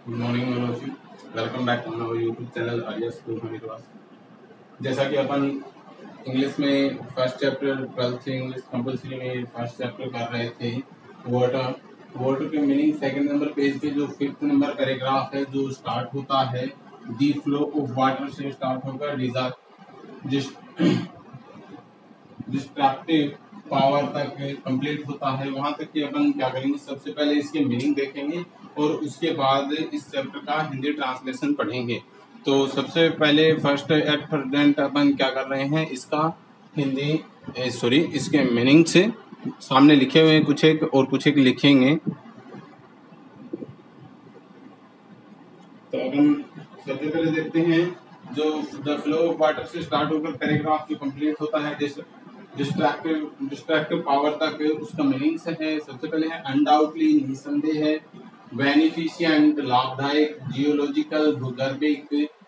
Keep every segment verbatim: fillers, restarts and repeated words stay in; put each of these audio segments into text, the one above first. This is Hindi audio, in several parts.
Good morning all of you. Welcome back on our YouTube channel Arya school Haridwar. जैसा कि अपन इंग्लिश में first chapter twelfth English compulsory में फर्स्ट चैप्टर कर रहे थे, वाटर वाटर के मीनिंग सेकंड नंबर पेज पे जो फिफ्थ नंबर पैराग्राफ है जो स्टार्ट होता है दी फ्लो ऑफ वाटर से स्टार्ट होकर डिस्ट्रक्टिव पावर तक कंप्लीट होता है, वहां तक कि अपन क्या करेंगे, सबसे पहले इसके मीनिंग देखेंगे और उसके बाद इस चैप्टर का हिंदी ट्रांसलेशन पढ़ेंगे। तो सबसे पहले फर्स्ट एट प्रेजेंट अपन क्या कर रहे हैं, इसका हिंदी सॉरी इसके मीनिंग से सामने लिखे हुए कुछ एक और कुछ एक लिखेंगे। तो अपन सबसे पहले देखते हैं जो द फ्लो ऑफ वाटर से स्टार्ट होकर पैराग्राफ जो कंप्लीट होता है डिस्ट्रक्टिव डिस्ट्रक्टिव पावर तक, उसका मीनिंग से है। सबसे पहले है अनडाउटली, निसंदेह है, बेनिफिशिएंट लाभदायक, जियोलॉजिकल भूगर्भिक,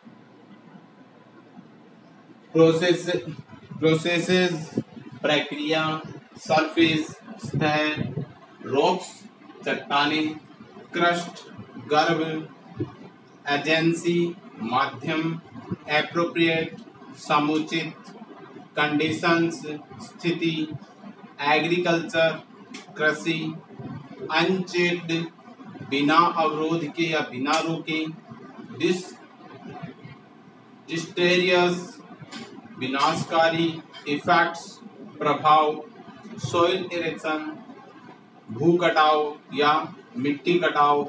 प्रोसेस प्रोसेसेस प्रक्रिया, सरफेस सतह, रॉक्स चट्टाने, क्रस्ट गर्भ, एजेंसी माध्यम, एप्रोप्रिएट समुचित, कंडीशंस स्थिति, एग्रीकल्चर कृषि, अनचेक्ड बिना अवरोध के या बिना रोके, डिस डिस्टेरियस विनाशकारी, इफेक्ट्स प्रभाव, सोइल इरेक्शन भू कटाव या मिट्टी कटाव,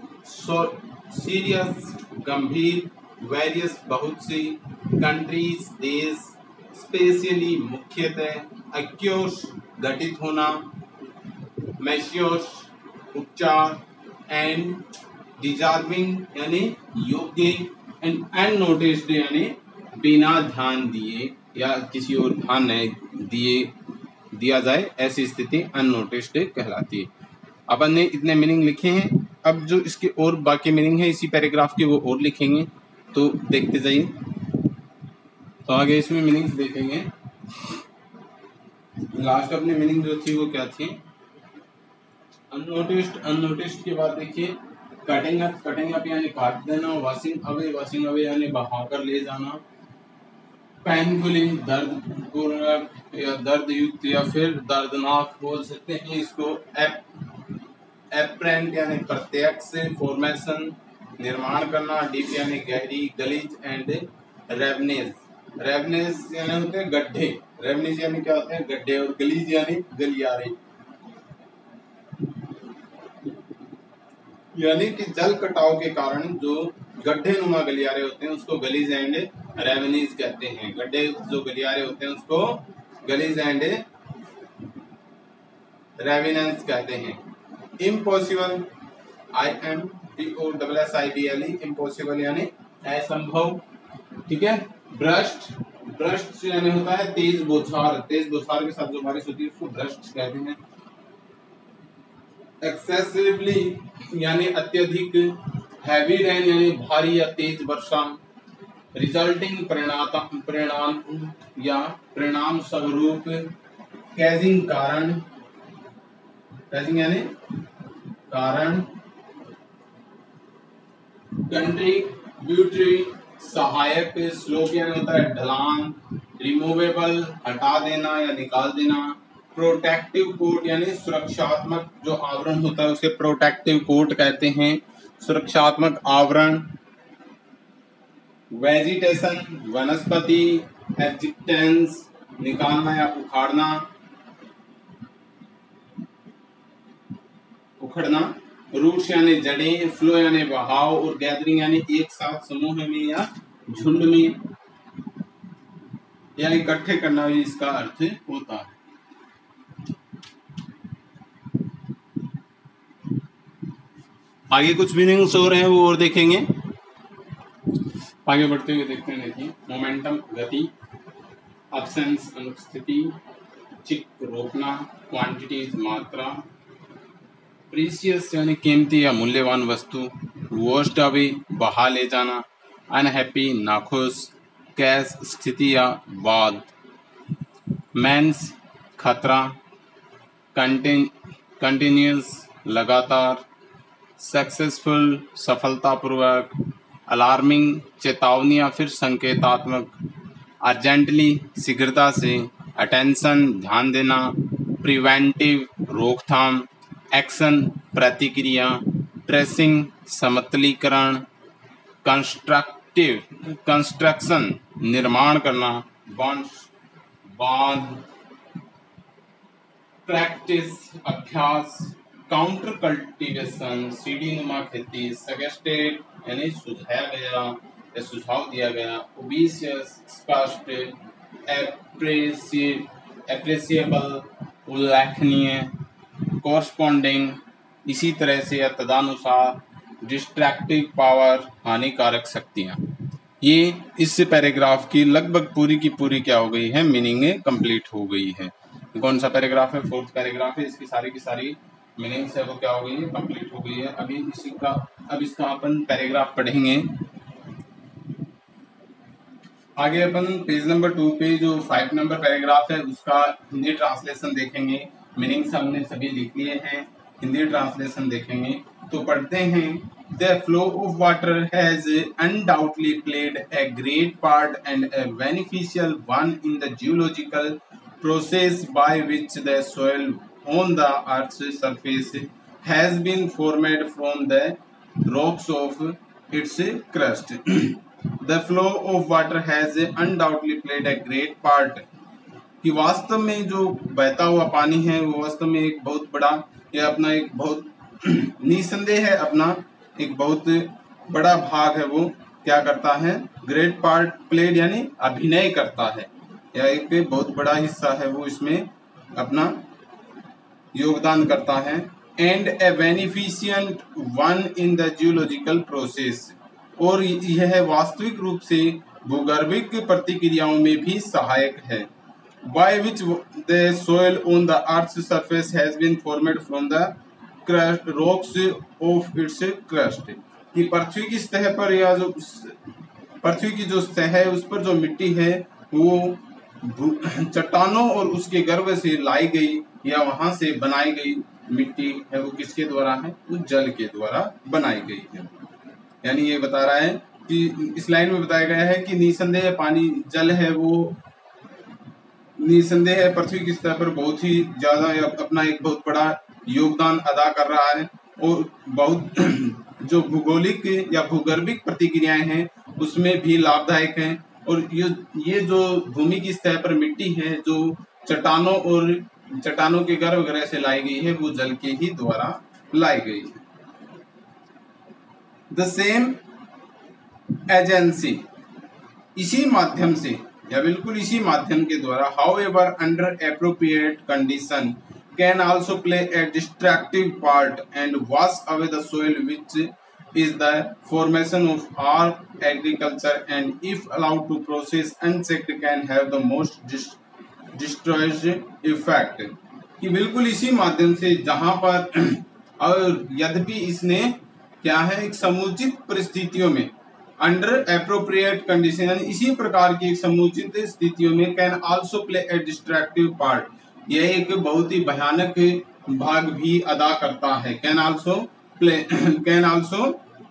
सीरियस गंभीर, वेरियस बहुत सी, कंट्रीज देश, स्पेशली मुख्यतः, अक्योर्स घटित होना, मेश्योर्स उपचार, एंड डिजर्विंग यानी योग्य, एंड अननोटिस्ड यानी बिना ध्यान दिए या किसी और ध्यान नहीं दिए दिया जाए ऐसी स्थिति अननोटिस्ड कहलाती है। अपन ने इतने मीनिंग लिखे हैं, अब जो इसके और बाकी मीनिंग है इसी पैराग्राफ के वो और लिखेंगे, तो देखते जाइए। तो आगे इसमें मीनिंग्स देखेंगे। लास्ट अपनी मीनिंग जो थी वो क्या थी, अननोटिस्ड अननोटिस्ड के बाद देखिए कटिंग अप कटिंग अप यानी काट देना, वॉशिंग अवे वॉशिंग अवे यानी बहाकर ले जाना, पेनफुली दर्दपूर्वक या दर्द युक्त या फिर दर्दनाक बोल सकते हैं इसको। एप एप्रेंट यानी प्रत्यक्ष, फॉर्मेशन निर्माण करना, डीप यानी गहरी, गलीज एंड रेवनेस रेवनेस यानी होते हैं गड्ढे, रेवनेस यानी क्या होते हैं गड्ढे, और गलीज यानी गलियारे, यानी कि जल कटाव के कारण जो गड्ढे नुमा गलियारे होते हैं उसको गलीज एंड रेवनीज कहते हैं। गड्ढे जो गलियारे होते हैं उसको गलीज एंड रेविनेंस कहते हैं। Impossible, I M P O double S I B L E, impossible यानी असंभव, ठीक है। ब्रस्ट ब्रस्ट यानी होता है तेज बौछार, तेज बौछार के साथ जो बारिश होती है उसको ब्रस्ट कहते हैं। एक्सेसिवली यानी अत्यधिक, हैवी रेन यानी भारी या तेज वर्षा, रिजल्टिंग परिणाम परिणाम या परिणाम स्वरूप, कैजिंग कारण, कैजिंग यानी कारण, कंट्रीब्यूटरी सहायक, स्लोप यानी होता है ढलान, रिमूवेबल हटा देना या निकाल देना, प्रोटेक्टिव कोट यानी सुरक्षात्मक जो आवरण होता है उसे प्रोटेक्टिव कोट कहते हैं, सुरक्षात्मक आवरण, वेजिटेशन वनस्पति, एजिटेंस निकालना या उखाड़ना उखड़ना, रूट्स यानी जड़ें, फ्लो यानी बहाव, और गैदरिंग यानी एक साथ समूह में या झुंड में यानी इकट्ठे करना भी इसका अर्थ होता है। आगे कुछ मीनिंग्स और हैं वो और देखेंगे। आगे बढ़ते हुए देखते हैं। देखिए मोमेंटम गति, अब्सेंस अनुपस्थिति, चिक रोकना, क्वांटिटीज मात्रा, प्रीसियस यानी कीमती या मूल्यवान वस्तु, वॉश्ड अवे बहा ले जाना, अनहैप्पी नाखुश, कैश स्थिति या बाद, मेंस खतरा, कंटिन्यूस लगातार, सक्सेसफुल सफलतापूर्वक, अलार्मिंग चेतावनी या फिर संकेतात्मक, अर्जेंटली शीघ्रता से, अटेंशन ध्यान देना, प्रिवेंटिव रोकथाम, एक्शन प्रतिक्रिया, ट्रेसिंग समतलीकरण, कंस्ट्रक्टिव कंस्ट्रक्शन निर्माण करना, बॉन्ड बांध, प्रैक्टिस अभ्यास, काउंटर कल्टीवेशन सीढ़ी नुमा खेती, सजेस्टेड यानी सुझाया गया या सुझाव दिया गया, ओबिशियस स्पष्ट, एप्रेसिएबल उल्लेखनीय, कॉरस्पॉन्डिंग इसी तरह से या तदानुसार, डिस्ट्रैक्टिव पावर हानिकारक शक्तियाँ। ये इस पैराग्राफ की लगभग पूरी की पूरी क्या हो गई है, मीनिंग कंप्लीट हो गई है। कौन सा पैराग्राफ है, फोर्थ पैराग्राफ है, इसकी सारी की सारी मीनिंग्स है वो क्या हो गई है, कंप्लीट हो गई है। अभी इसी का अब इसका अपन पैराग्राफ पढ़ेंगे। आगे अपन पेज नंबर टू पे जो फाइव नंबर पैराग्राफ है उसका हिंदी ट्रांसलेशन देखेंगे। मीनिंग्स हमने सभी लिख लिए हैं, हिंदी ट्रांसलेशन देखेंगे। तो पढ़ते हैं, The flow of water has undoubtedly played a great part and a beneficial one in the geological process by which the soil on the Earth's surface has been formed from the rocks of its crust. The flow of water has undoubtedly played a great part. कि वास्तव में जो बहता हुआ पानी है वो वास्तव में एक बहुत बड़ा या अपना एक बहुत निसंदेह है अपना एक बहुत बड़ा भाग है, वो क्या करता है, ग्रेट पार्ट प्लेड यानी अभिनय करता है या एक बहुत बड़ा हिस्सा है वो इसमें अपना योगदान करता है। And a beneficent one in the geological process, और यह वास्तविक रूप से भूगर्भिक प्रतिक्रियाओं में भी सहायक है। by which the soil on the earth's surface has been formed from the crust rocks of its crust, कि पृथ्वी की सतह पर या जो पृथ्वी की जो सतह है उस पर जो मिट्टी है वो चट्टानों और उसके गर्भ से लाई गई या वहां से बनाई गई मिट्टी है वो किसके द्वारा है, उस जल के द्वारा बनाई गई है। यानी ये बता रहा है कि इस लाइन में बताया गया है कि निसंदेह पानी जल है वो निसंदेह है पृथ्वी की सतह पर बहुत ही ज्यादा अपना एक बहुत बड़ा योगदान अदा कर रहा है और बहुत जो भूगोलिक या भूगर्भिक प्रतिक्रियाएं हैं उसमें भी लाभदायक हैं। और ये ये जो भूमि की सतह पर मिट्टी है जो चट्टानों और चट्टानों के गर्भगृह से लाई गई है वो जल के ही द्वारा लाई गई है। द सेम एजेंसी, इसी माध्यम से या बिल्कुल इसी माध्यम के द्वारा, however under appropriate condition can also play a destructive part and wash away the soil, which is the formation of all agriculture, and if allowed to process unchecked can have the most destructive effect। कि बिल्कुल इसी माध्यम से जहां पर और यद्यपि इसने क्या है एक समुचित परिस्थितियों में अंडर एप्रोप्रिएट कंडीशन इसी प्रकार की एक समुचित स्थितियों में can also play a destructive part, यह एक बहुत ही भयानक भाग भी अदा करता है। Can also play can also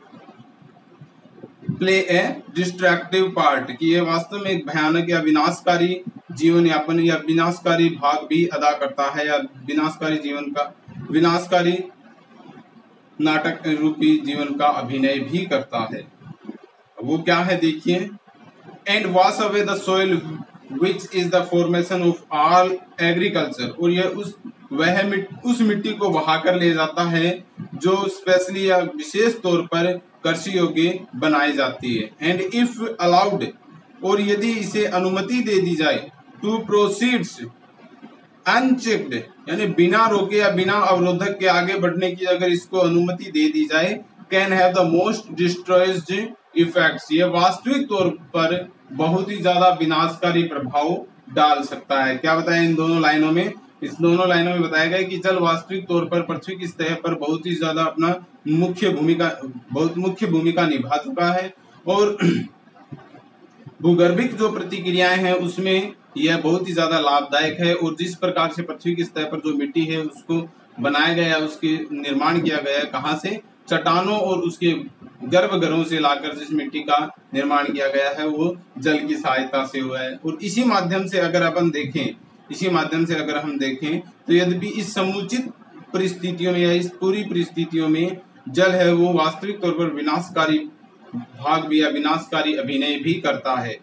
play a destructive part, कि यह वास्तव में एक भयानक या विनाशकारी जीवन यापन या विनाशकारी भाग भी अदा करता है या विनाशकारी जीवन का विनाशकारी नाटक रूपी जीवन का अभिनय भी करता है। वो क्या है देखिए, and wash away the soil which is the formation of all agriculture, और यह उस वह मिट, उस मिट्टी को बहा कर ले जाता है जो स्पेशली या विशेष तौर पर कृषि योग्य बनाई जाती है। एंड इफ अलाउड, और यदि इसे अनुमति दे दी जाए, टू प्रोसीड्स अनचेक्ड, यानी बिना रोके या बिना अवरोधक के आगे बढ़ने की अगर इसको अनुमति दे दी जाए, can have the most destroys effects, ये वास्तविक तौर पर बहुत ही ज्यादा विनाशकारी प्रभाव डाल सकता है। क्या बताया इन दोनों लाइनों में, इस दोनों लाइनों में बताया गया कि जल वास्तविक तौर पर पृथ्वी की सतह पर बहुत ही ज्यादा अपना मुख्य भूमिका बहुत मुख्य भूमिका निभा चुका है और भूगर्भिक जो प्रतिक्रियाएं हैं उसमें यह बहुत ही ज्यादा लाभदायक है। और जिस प्रकार से पृथ्वी की सतह पर जो मिट्टी है उसको बनाया गया, उसके निर्माण किया गया, कहाँ से, चट्टानों और उसके गर्भगृहों से लाकर जिस मिट्टी का निर्माण किया गया है वो जल की सहायता से हुआ है। और इसी माध्यम से अगर अपन देखें इसी माध्यम से अगर हम देखें तो यद्यपि इस समुचित परिस्थितियों में या इस पूरी परिस्थितियों में जल है वो वास्तविक तौर पर विनाशकारी भाग भी या विनाशकारी अभिनय भी करता है,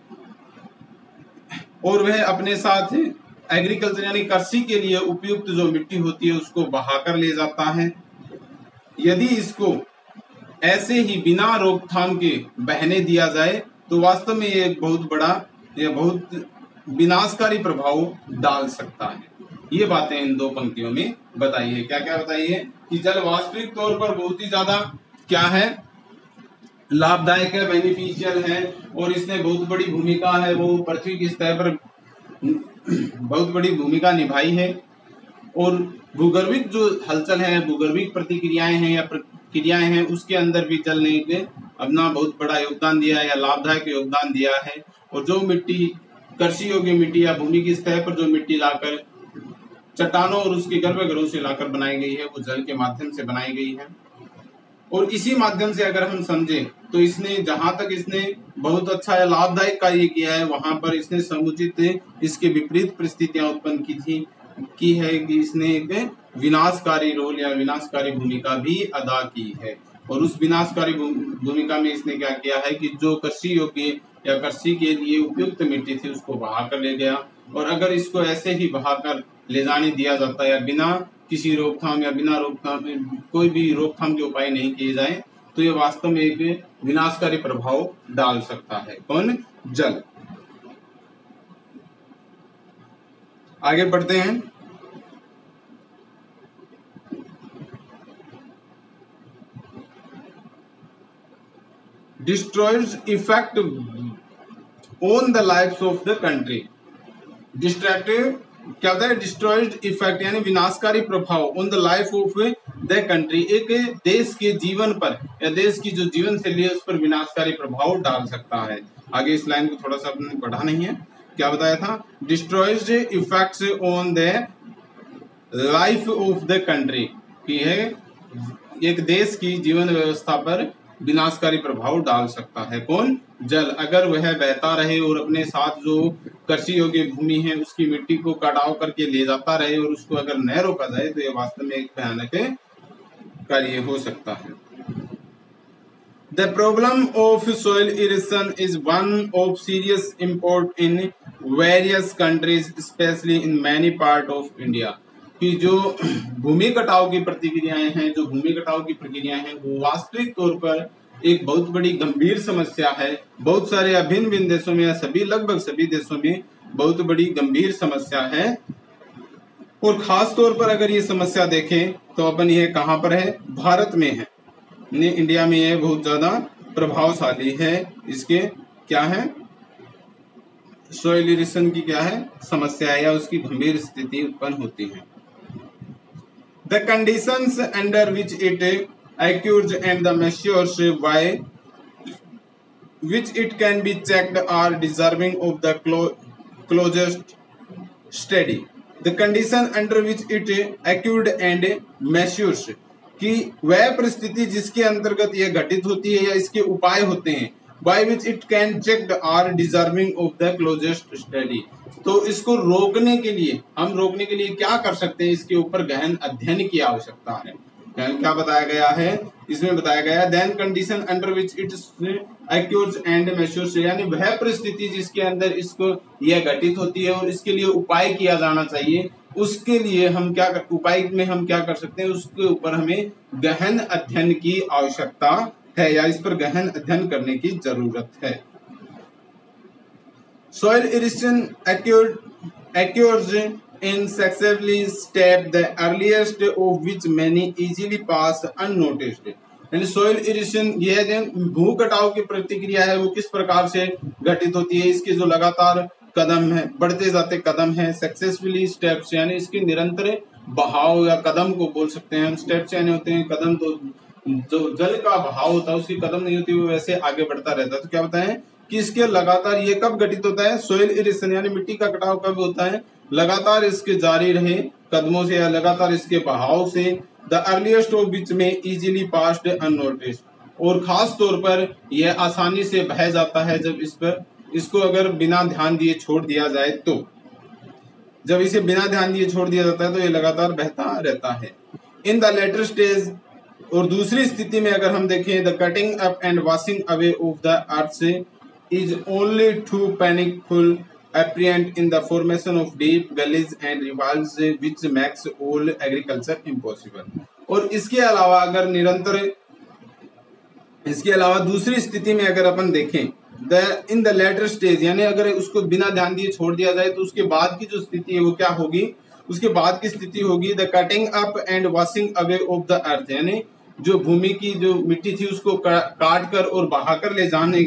और वह अपने साथ एग्रीकल्चर यानी कृषि के लिए उपयुक्त जो मिट्टी होती है उसको बहाकर ले जाता है। यदि इसको ऐसे ही बिना रोकथाम के बहने दिया जाए तो वास्तव में ये एक बहुत बड़ा या बहुत विनाशकारी प्रभाव डाल सकता है। ये बातें इन दो पंक्तियों में बताई है। क्या क्या बताई है कि जल वास्तविक तौर पर बहुत ही ज्यादा क्या है, लाभदायक है, बेनिफिशियल है, और इसने बहुत बड़ी भूमिका है वो पृथ्वी की सतह पर बहुत बड़ी भूमिका निभाई है। और भूगर्भिक जो हलचल है, भूगर्भिक प्रतिक्रियाएं हैं या प्रक्रियाएं हैं, उसके अंदर भी जल ने अपना बहुत बड़ा योगदान दिया है या लाभदायक योगदान दिया है। और जो मिट्टी कृषि योग्य मिट्टी या भूमि की सतह पर जो मिट्टी लाकर चट्टानों और उसके गर्भगृहों से लाकर बनाई गई है वो जल के माध्यम से बनाई गई है। और इसी माध्यम से अगर हम समझें तो इसने जहां तक इसने बहुत अच्छा या लाभदायक कार्य किया है, वहां पर इसने समुचित इसके विपरीत परिस्थितियां उत्पन्न की थी की है कि इसने एक विनाशकारी रोल या विनाशकारी भूमिका भी अदा की है। और उस विनाशकारी भूमिका में इसने क्या किया है कि जो कृषि योग्य या कृषि के लिए उपयुक्त मिट्टी थी उसको बहा कर ले गया। और अगर इसको ऐसे ही बहाकर ले जाने दिया जाता या बिना किसी रोकथाम या बिना रोकथाम कोई भी रोकथाम के उपाय नहीं किए जाए तो ये वास्तव में एक विनाशकारी प्रभाव डाल सकता है। कौन? जल। आगे बढ़ते हैं। Destroyers effect on the life of the country. Destructive क्या होता है? डिस्ट्रॉयड इफेक्ट यानी विनाशकारी प्रभाव on the life of the country, एक देश के जीवन पर या देश की जो जीवन शैली है उस पर विनाशकारी प्रभाव डाल सकता है। आगे इस लाइन को थोड़ा सा आपने पढ़ा नहीं है, क्या बताया था? Destroyed effects on the life of the country की है एक देश की जीवन व्यवस्था पर विनाशकारी प्रभाव डाल सकता है। कौन? जल। अगर वह बहता रहे और अपने साथ जो कृषि योग्य भूमि है उसकी मिट्टी को कटाव करके ले जाता रहे और उसको अगर न रोका जाए तो यह वास्तव में एक भयानक कार्य हो सकता है। The problem of soil erosion is one of serious import in various countries, especially in many part of India. कि जो भूमि कटाव की प्रतिक्रियाएं हैं, जो भूमि कटाव की प्रक्रियाएं हैं, वो वास्तविक तौर पर एक बहुत बड़ी गंभीर समस्या है। बहुत सारे अभिन्न भिन्न देशों में या सभी लगभग सभी देशों में बहुत बड़ी गंभीर समस्या है। और खास तौर पर अगर ये समस्या देखें तो अपन ये कहाँ पर है? भारत में है, इंडिया में ये बहुत ज्यादा प्रभावशाली है। इसके क्या है? सॉइल इरोशन की क्या है समस्या है या उसकी गंभीर स्थिति उत्पन्न होती है। The conditions under which it occurs and the measures by which it can be checked are deserving of the closest study. The condition under which it occurred and measures कि वह परिस्थिति जिसके अंतर्गत यह घटित होती है या इसके उपाय होते हैं, by which it can checked are deserving of the closest study. तो इसको रोकने के लिए हम रोकने के लिए क्या कर सकते हैं? इसके ऊपर गहन अध्ययन की आवश्यकता है। क्या बताया गया है? इसमें बताया गया then condition under which it occurs and measures, यानी वह परिस्थिति जिसके अंदर इसको यह घटित होती है और इसके लिए उपाय किया जाना चाहिए, उसके लिए हम क्या कर, उपाय में हम क्या कर सकते हैं? उसके ऊपर हमें गहन अध्ययन की आवश्यकता है या इस पर गहन अध्ययन करने की जरूरत है। Soil erosion occurs in successively step, the earliest of which many easily pass unnoticed. यानी soil erosion ये है भू कटाव की प्रतिक्रिया है, वो किस प्रकार से घटित होती है? इसके जो लगातार कदम है, बढ़ते जाते कदम है, सक्सेसफुली स्टेप्स यानी इसके निरंतर बहाव या कदम को बोल सकते हैं हम। स्टेप्स यानी होते हैं कदम, तो जो जल का बहाव होता है उसकी कदम नहीं होती, वो वैसे आगे बढ़ता रहता है। तो क्या बताएं कि इसके लगातार ये कब घटित होता है? सोइल इरोशन यानी मिट्टी का कटाव कब होता है? लगातार इसके जारी रहे कदमों से या लगातार इसके बहाव से द अर्लीस्ट ऑफ विच में इजीली पास्ड अननोटिस्ड, और खास तौर पर यह आसानी से बह जाता है जब इस पर इसको अगर बिना ध्यान दिए छोड़ दिया जाए तो जब इसे बिना ध्यान दिए छोड़ दिया जाता है तो ये लगातार बहता रहता है। इन द लेटर स्टेज, और दूसरी स्थिति में अगर हम देखें, the cutting up and washing away of the earth is only too painful apparent in the formation of deep gullies and rivals which makes all agriculture impossible। और इसके अलावा अगर निरंतर इसके अलावा दूसरी स्थिति में अगर अपन देखें, the in the later stage, यानी अगर उसको बिना ध्यान दिए छोड़ दिया जाए तो उसके बाद की जो स्थिति है वो क्या होगी, उसके बाद की स्थिति होगी the cutting up and washing away of the earth, यानी जो भूमि की जो मिट्टी थी उसको काट कर और बहाकर ले जाने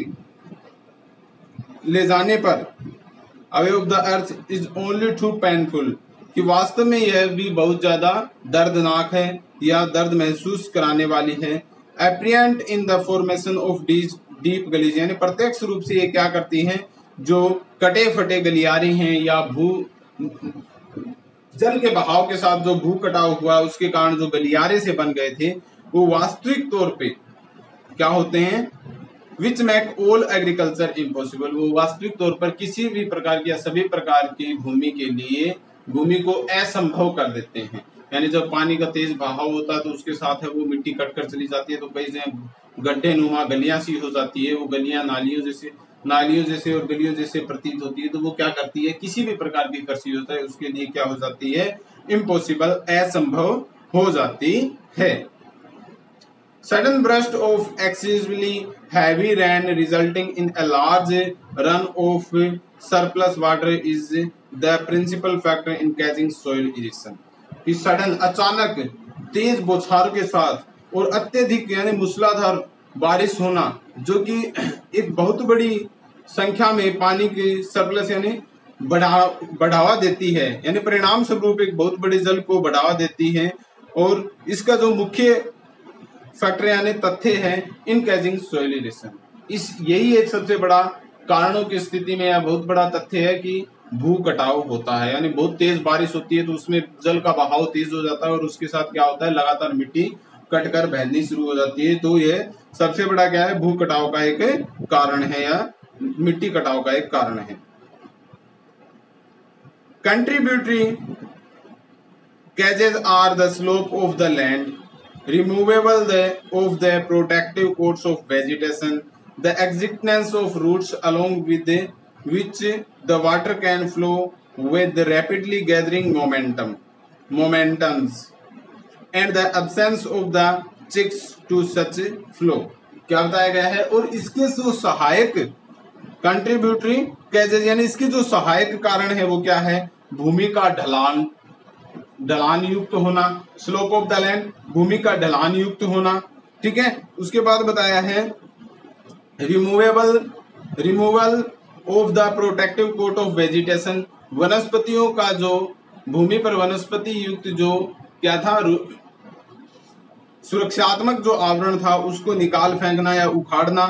ले जाने पर away of the earth is only too painful, कि वास्तव में यह भी बहुत ज्यादा दर्दनाक है या दर्द महसूस कराने वाली है। Apparent in the formation of deep gullies, यानी प्रत्यक्ष रूप से ये क्या करती हैं, जो कटे फटे गलियारे हैं या भू जल के बहाव के साथ जो भू कटाव हुआ उसके कारण जो गलियारे से बन गए थे वो वास्तविक तौर पे क्या होते हैं, which make all agriculture impossible, वो वास्तविक तौर पर किसी भी प्रकार की या सभी प्रकार की भूमि के लिए भूमि को असंभव कर देते हैं। यानी जब पानी का तेज बहाव होता है तो उसके साथ है वो मिट्टी कट कर चली जाती है, तो कई से गड्ढे नुमा गलियां सी हो जाती है, वो गलियां नालियों जैसे नालियों जैसे और गलियों जैसे प्रतीत होती है, तो वो क्या करती है, किसी भी प्रकार की कृषि होता है उसके लिए क्या हो जाती है, इम्पॉसिबल, असंभव हो जाती है। Sudden burst of excessively heavy rain resulting in a large run of surplus water is the principal factor in causing soil erosion। कि सडन अचानक तेज बौछार के साथ और अत्यधिक यानी मूसलाधार बारिश होना जो कि एक बहुत बड़ी संख्या में पानी की सरप्लस यानी बढ़ा बढ़ावा देती है, यानी परिणाम स्वरूप एक बहुत बड़े जल को बढ़ावा देती है। और इसका जो मुख्य फैक्टर यानी तथ्य है इन कैजिंग सोइल इरोशन, इस यही एक सबसे बड़ा कारणों की स्थिति में यह बहुत बड़ा तथ्य है कि भू कटाव होता है, यानी बहुत तेज बारिश होती है तो उसमें जल का बहाव तेज हो जाता है और उसके साथ क्या होता है, लगातार मिट्टी कटकर बहनी शुरू हो जाती है। तो यह सबसे बड़ा क्या है, भू कटाव का एक कारण है या मिट्टी कटाव का एक कारण है। Contributory causes are the slope of the land, removable the, of the protective coats of vegetation, the existence of roots along with the, which the water can flow with the rapidly gathering momentum, momentums, and the absence of the checks to such flow। क्या बताया गया है, और इसके जो सहायक कंट्रीब्यूटरी कैजेस यानी इसके जो सहायक कारण है वो क्या है, भूमि का ढलान ढलान युक्त होना, स्लोप ऑफ द लैंड भूमि का ढलान युक्त होना, ठीक है। उसके बाद बताया है removable removal of the protective coat of vegetation, वनस्पतियों का जो भूमि पर वनस्पति युक्त जो क्या था सुरक्षात्मक जो आवरण था उसको निकाल फेंकना या उखाड़ना।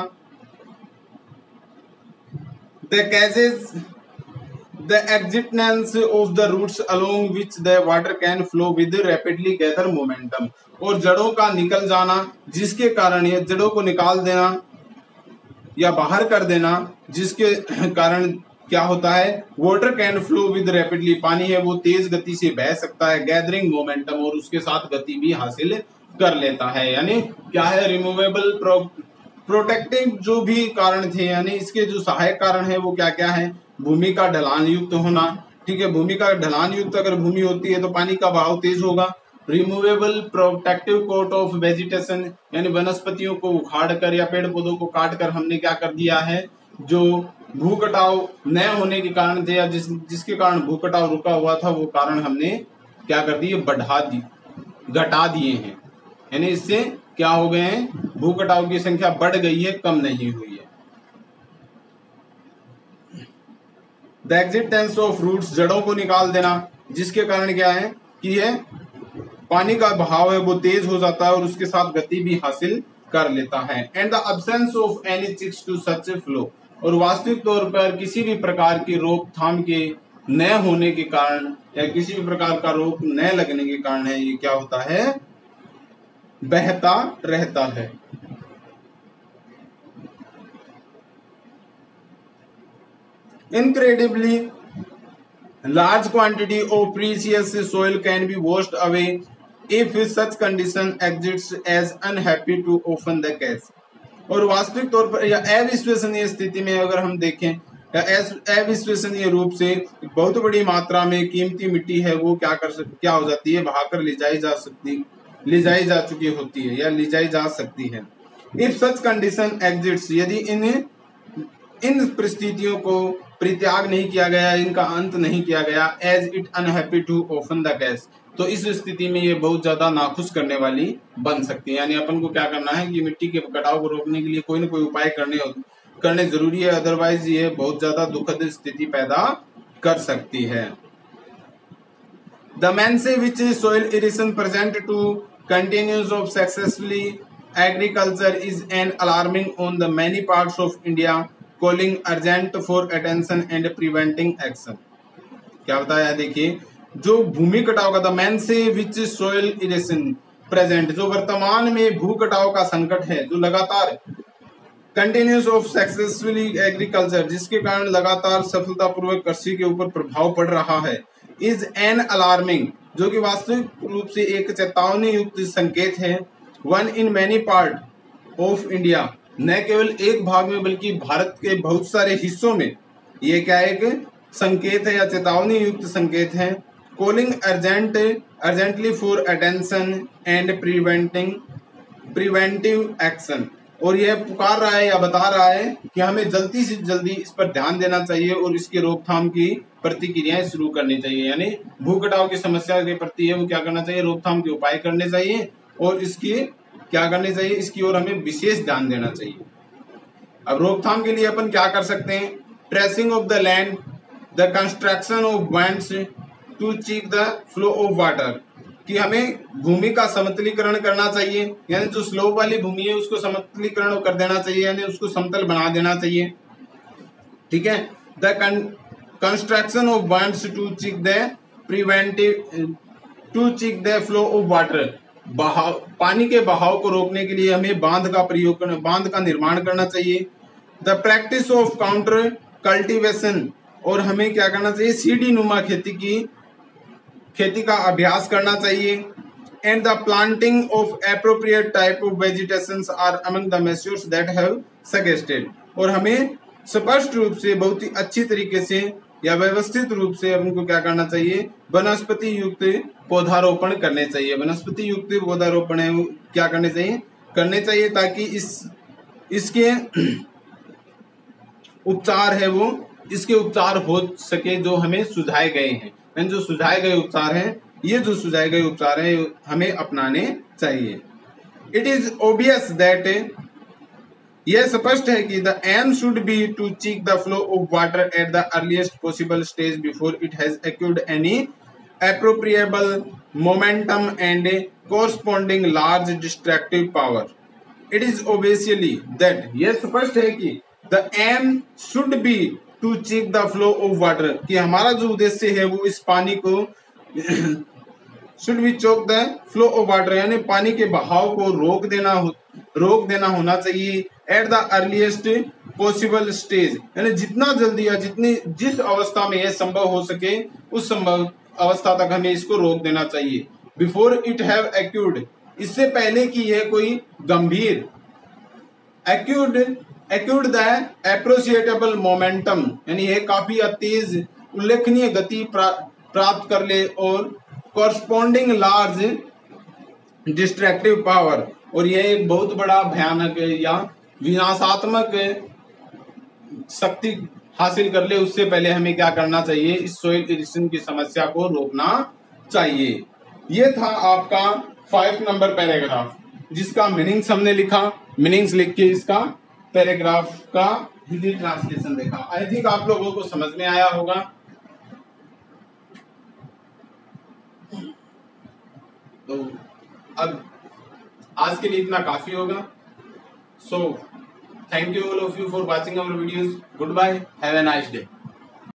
The causes the existence of the roots along which the water can flow with rapidly gather momentum, और जड़ों का निकल जाना जिसके कारण ये जड़ों को निकाल देना या बाहर कर देना जिसके कारण क्या होता है, water can flow with rapidly, पानी है वो तेज गति से बह सकता है, गैदरिंग मोमेंटम और उसके साथ गति भी हासिल कर लेता है। यानी क्या है, रिमूवेबल प्रो, प्रोटेक्टिव जो भी कारण थे यानी इसके जो सहायक कारण है वो क्या क्या है, भूमि का ढलान युक्त होना, ठीक है। भूमि का ढलान युक्त अगर भूमि होती है तो पानी का बहाव तेज होगा। Removable protective coat of vegetation यानी वनस्पतियों को उखाड़ कर या पेड़ पौधों को काट कर हमने क्या कर दिया है, जो भू कटाव न होने के कारण थे या जिस जिसके कारण भू कटाव रुका हुआ था वो कारण हमने क्या कर दिए, बढ़ा दी घटा दिए हैं, यानी इससे क्या हो गए हैं, भू कटाव की संख्या बढ़ गई है, कम नहीं हुई है। द एग्जिस्टेंस ऑफ रूट्स, जड़ों को निकाल देना जिसके कारण क्या है कि है पानी का बहाव है वो तेज हो जाता है और उसके साथ गति भी हासिल कर लेता है। And the absence of any checks to such flow, और वास्तविक तौर पर किसी भी प्रकार की रोकथाम के न होने के कारण या किसी भी प्रकार का रोक न लगने के कारण है ये क्या होता है, बहता रहता है। Incredibly large quantity of precious soil can be washed away if such condition exists as unhappy to often the case। और वास्तविक तौर पर या अविश्वसनीय स्थिति में अगर हम देखें या अविश्वसनीय रूप से बहुत बड़ी मात्रा में कीमती मिट्टी है वो क्या कर सक क्या हो जाती है, बहाकर ले जाई जा सकती ले जाई जा चुकी होती है या ले जाई जा सकती है। इफ सच कंडीशन एग्जिट्स, यदि इन इन परिस्थितियों को परित्याग नहीं किया गया, इनका अंत नहीं किया गया, as it unhappy too often the case, तो इस स्थिति में ये बहुत ज्यादा नाखुश करने वाली बन सकती है। यानी अपन को क्या करना है कि मिट्टी के कटाव को रोकने के लिए कोई न कोई उपाय करने करने जरूरी है, अदरवाइज ये बहुत ज्यादा दुखद स्थिति पैदा कर सकती है। The menace which soil erosion present to continues of successfully agriculture is an alarming on the many parts of India, calling urgent for attention and preventing action. क्या बताया, देखिए जो भूमि कटाव का, द मैन से विच सोइल इरेशन प्रेजेंट, जो वर्तमान में भू कटाव का संकट है, जो लगातार कंटिन्यूस ऑफ सक्सेसफुली एग्रीकल्चर, जिसके कारण लगातार सफलतापूर्वक कृषि के ऊपर प्रभाव पड़ रहा है, इज एन अलार्मिंग, जो कि वास्तविक रूप से एक चेतावनी युक्त संकेत है, one in many part of India, न केवल एक भाग में बल्कि भारत के बहुत सारे हिस्सों में ये क्या एक संकेत है या चेतावनी युक्त संकेत है। Calling urgent urgently for attention and preventing preventive action, और यह पुकार रहा है या बता रहा है कि हमें जल्दी से जल्दी इस पर ध्यान देना चाहिए और इसकी रोकथाम की प्रतिक्रियाएं शुरू करनी चाहिए। यानी भू कटाव की समस्या के प्रति है वो क्या करना चाहिए, रोकथाम के उपाय करने चाहिए और इसकी क्या करनी चाहिए, इसकी ओर हमें विशेष ध्यान देना चाहिए। अब रोकथाम के लिए अपन क्या कर सकते हैं, terracing of the land, the construction of bunds to check the flow of water, कि हमें भूमि का समतलीकरण करना चाहिए, यानी जो स्लोप वाली भूमि है उसको समतलीकरण कर देना चाहिए, यानी उसको समतल बना देना चाहिए। ठीक है, the construction of bunds to check the preventive to check the flow of water, बहाव पानी के बहाव को रोकने के लिए हमें बांध का प्रयोग करना बांध का निर्माण करना चाहिए। The practice of counter cultivation, और हमें क्या करना चाहिए, सीढ़ी नुमा खेती की खेती का अभ्यास करना चाहिए। And the planting of appropriate type of vegetations are among the measures that have suggested, और हमें स्पष्ट रूप से बहुत ही अच्छी तरीके से या व्यवस्थित रूप से हमको क्या करना चाहिए, वनस्पति युक्त पौधारोपण करने चाहिए। वनस्पति युक्त पौधारोपण है क्या करने चाहिए करने चाहिए ताकि इस इसके उपचार है वो इसके उपचार हो सके जो हमें सुझाए गए हैं। जो सुझाए गए उपचार हैं ये जो सुझाए गए उपचार हैं हमें अपनाने चाहिए। इट इज ऑब्वियस दैट, यह स्पष्ट है कि the aim should be to check the flow of water at the earliest possible stage before it has acquired any appreciable momentum and corresponding large destructive power. It is obviously that, यह स्पष्ट है कि the aim should be to check the flow of water, कि हमारा जो उद्देश्य है वो इस पानी को should be choke the flow of water, यानी पानी के बहाव को रोक देना हो रोक देना होना चाहिए। At the earliest possible stage, यानी जितना जल्दी या जितनी जिस अवस्था में यह संभव हो सके उस संभव अवस्था तक हमें इसको रोक देना चाहिए। बिफोर इट हैव एक्यूर्ड, इससे पहले कि यह कोई गंभीर एक्यूर्ड एक्यूर्ड द एप्रोसिएटेबल मोमेंटम, यानी यह काफी तेज उल्लेखनीय गति प्रा, प्राप्त कर ले, और कॉरस्पॉन्डिंग लार्ज डिस्ट्रक्टिव पावर, और यह एक बहुत बड़ा भयानक या विनाशात्मक शक्ति हासिल कर ले, उससे पहले हमें क्या करना चाहिए, इस सोइल इरोजन की समस्या को रोकना चाहिए। ये था आपका फाइव नंबर पैराग्राफ जिसका मीनिंग्स हमने लिखा। मीनिंग्स लिख के इसका पैराग्राफ का हिंदी ट्रांसलेशन देखा। आई थिंक आप लोगों को समझ में आया होगा। तो अब आज के लिए इतना काफी होगा। So thank you all of you for watching our videos. Good bye, have a nice day.